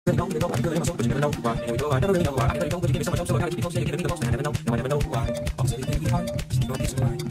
Really don't know why I'm good in my soul, but you never know why. And we go, I never really know why. I never know, but you give me so much hope, so I gotta keep on saying, giving me the most, and I never know why. Also, they think we hard, so you gon' get some right.